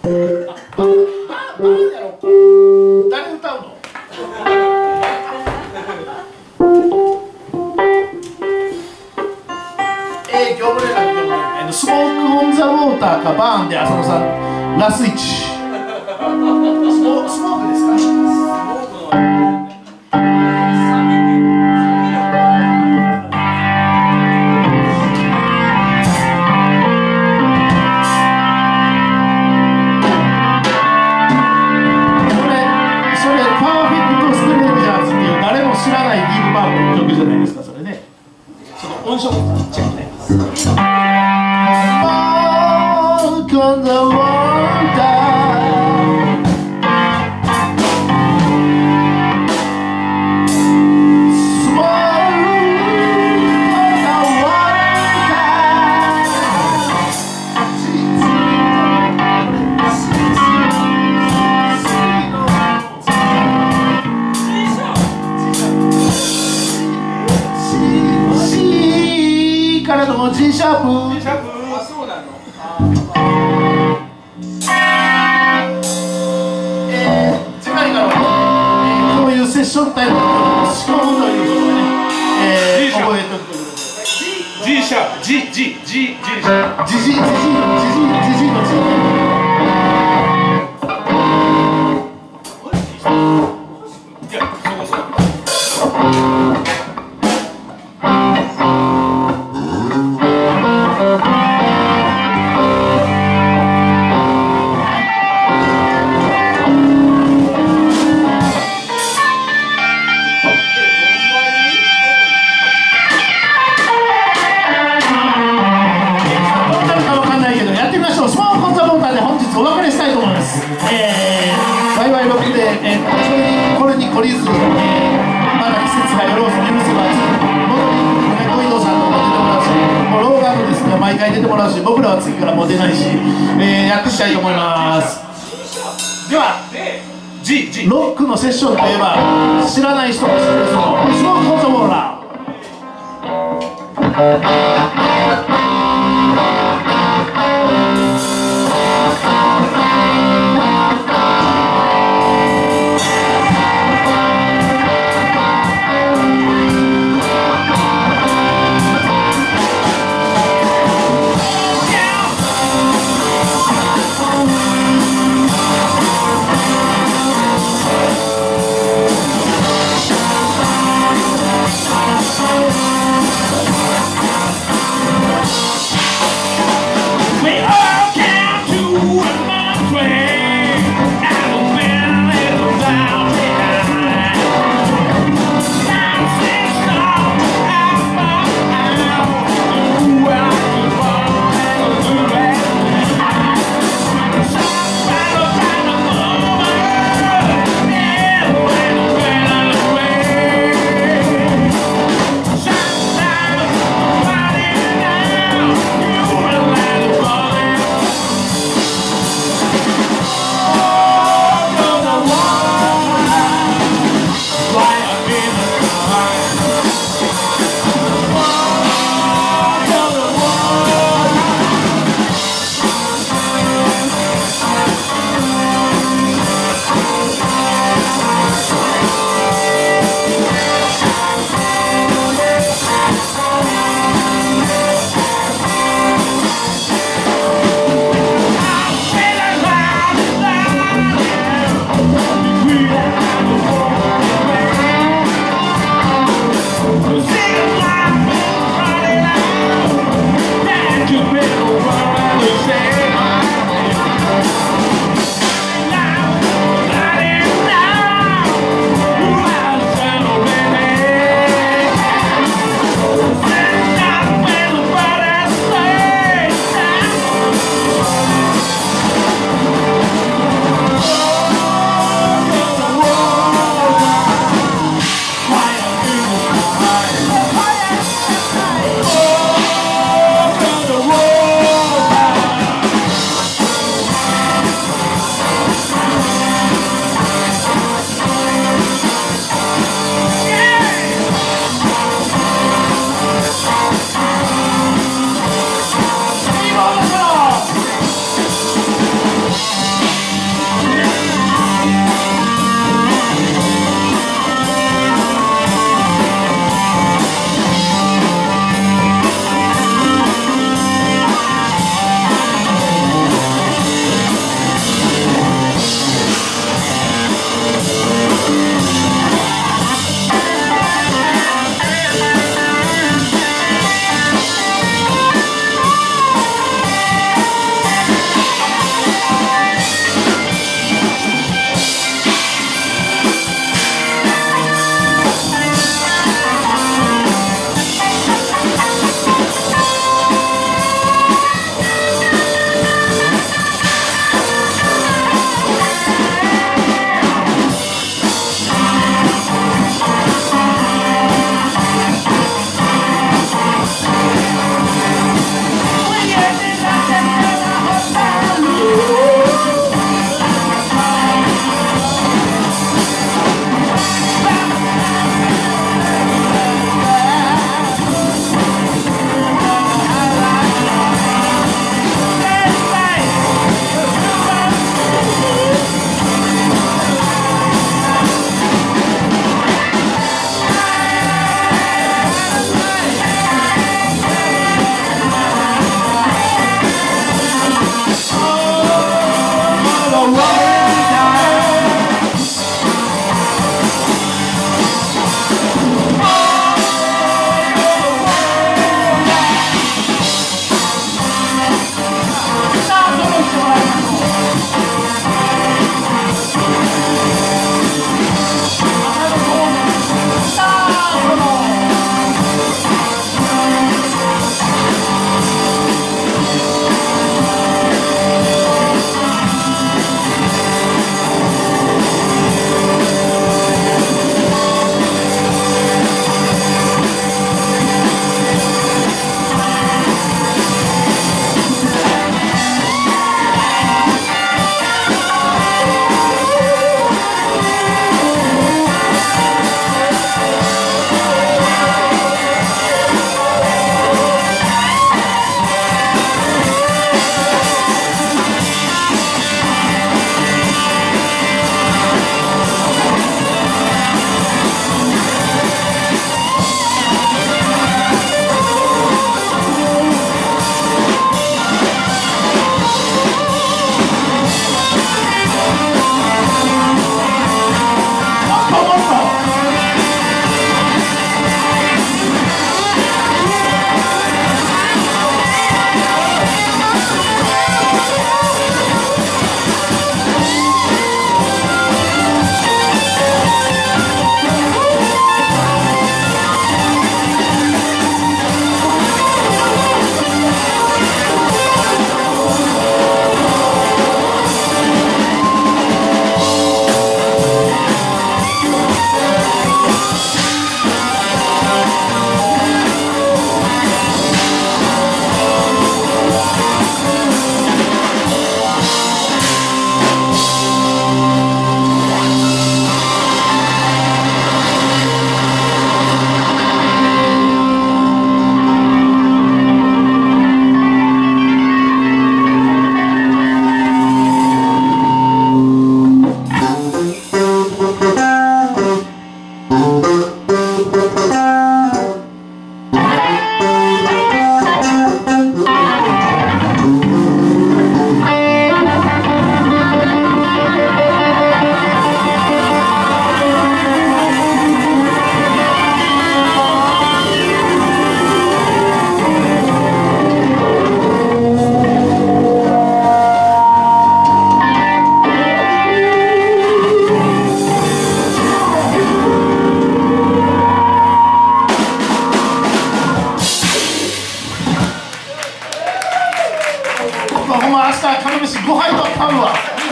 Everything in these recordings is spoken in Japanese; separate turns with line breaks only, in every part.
やろう。誰歌うの？業務連絡スモークオンザウォーターかバーンで浅野さんラスイチ。スモークですか？知らないディープパープルの曲じゃないですか、それね。その音色チェックね。Smoke on the water. G シャープ。G シャープ。あ、そうなの。次回からは、こういうセッションタイムを仕込むということでね、覚えておくということで。G シャープ。G シャープ。G の G。いや、そう。バイバイロックで、これに懲りず、まだ季節がよろう許せば、戻り、小井戸さんとも出てもらうし、もう老眼もですね、毎回出てもらうし、僕らは次からもう出ないし、やっていきたいと思います。では、ロックのセッションといえば、知らない人も知ってる人も、スモーク・オン・ザ・ウォーラー。 僕はほんま明日釜飯5杯と買うわ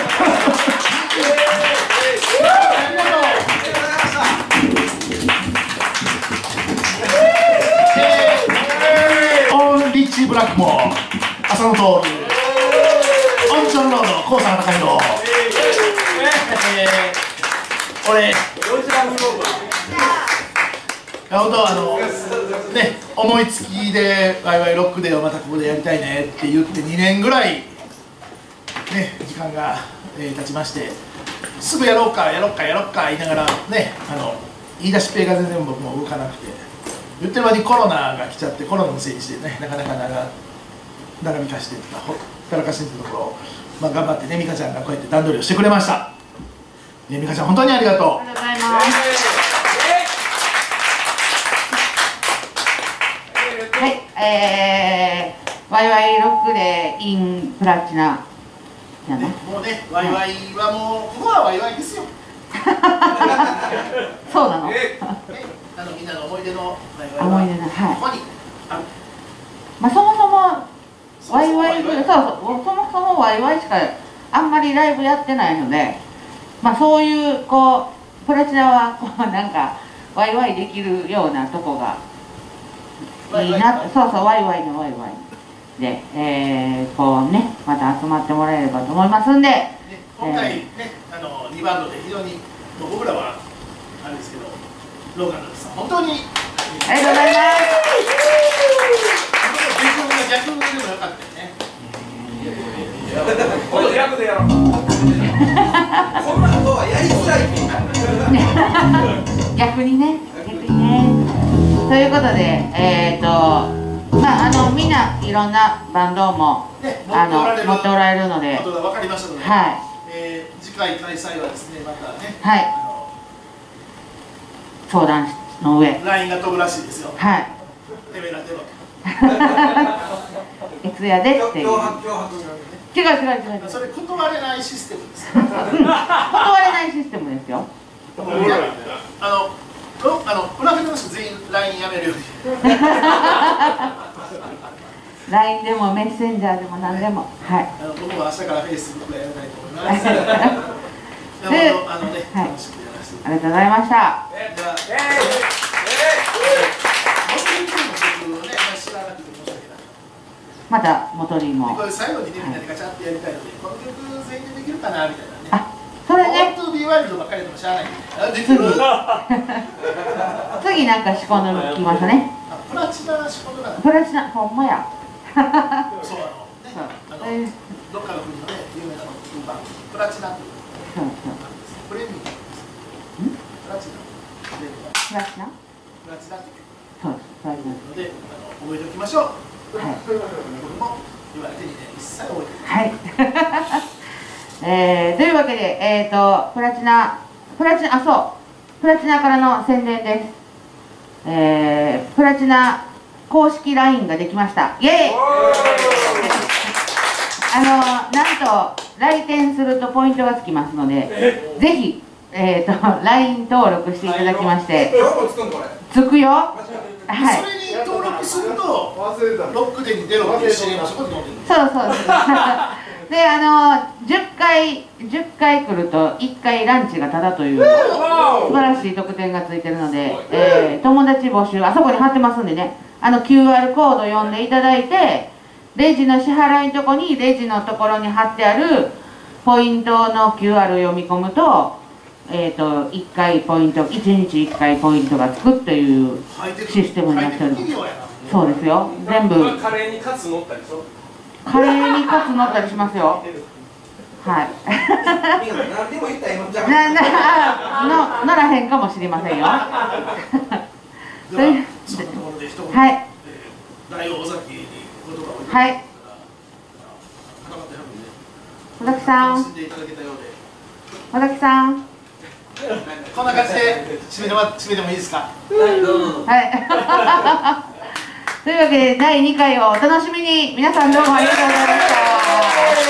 オンリッチブラックモア浅野徹オンチョンロード高坂高弘俺本当ね思いつきでワイワイロックデーをまたここでやりたいねって言って2年ぐらいね時間が、経ちましてすぐやろうかやろうかやろうか言いながらね言い出しっぺが全然僕も動かなくて言ってる間にコロナが来ちゃってコロナのせいにしてねなかなか長引かしてとかほったらかしてってところを、まあ、頑張ってね美香ちゃんがこうやって段取りをしてくれました。ね美香ちゃん本当にありがとう。
ありがとうございます。はい、ワイワイロックでインプラチナやな、ね、
もうね、ワイワイはもう、ここはワイワイですよ
そうなの、
みんなの思い出のワイワイ
思い出の、はい、
ここにある。
まあそもそもワイワイそもそもワイワイしかあんまりライブやってないので、まあそういうこうプラチナはこうなんかワイワイできるようなとこがいいな、そうそうワイワイのワイワイで、こうねまた集まってもらえればと思いますんで、
今回ね2バンドで非常に僕らはあれですけどローカルさん本当に
ありがとうございます。
逆でもよかったよね。
今度逆でやろう。こんなことはやりづらい。
逆にね。ということで、まあみんないろんなバンドも、ね、持っておられるので、
分かりましたので、
はい、
次回開催はですねまたね、
はい、相談の上
LINE が飛ぶらしいですよ。
はい。
てめえら出ろ。
いつやでっていう。違う。
それ断れないシステムです。
断れないシステムですよ。
裏フェの人全員 LINE やめるように。
LINE でもメッセンジャーでも何でも、はい。
僕も明日から Facebook やらないと思います。で、楽しくやらせて。
ありがとうございました。また元にも。
これ最後にねみんなでガチャってやりたいので、この曲全員でできるかなみたいなね。
あ、それね。
オートビーワイルドばっかりでもしゃあない。できる。
次なんか仕込んできましたね。
プラチナ仕込んでなかった。
プラチナほんまや。
そうどっかの国のね有名なプラチナっていう。プレミアム。プラチナ。
プラチナ？
プラチナっていう。
そうです。プラチナ。
ので覚えておきましょう。
はい。
僕も言われて2年一切覚えて
はい。というわけでプラチナあそうプラチナからの宣伝です。プラチナ公式 LINE ができました。イエーイ。なんと来店するとポイントがつきますので、ぜひLINE 登録していただきまして。つくよ。はい。
それに登録するとロックデーに出ろっていう指令がそこで載ってる。
そうそうです。で10回来ると1回ランチがタダという素晴らしい特典がついてるので、友達募集あそこに貼ってますんでね、QR コード読んでいただいて、レジの支払いのとこにレジのところに貼ってあるポイントの QR を読み込むと、1回ポイント1日1回ポイントがつくというシステムになっております。そうですよ。全部
カレーにカツ乗ったりしょ。
カレーにカツ乗ったりしますよ。はい。
何でも言ったら今じゃ
ならへんかもしれませんよ。はい。はい。小崎さん。小崎さん。
こんな感じで締めてもいいですか。
はい。というわけで第2回をお楽しみに。皆さんどうもありがとうございました。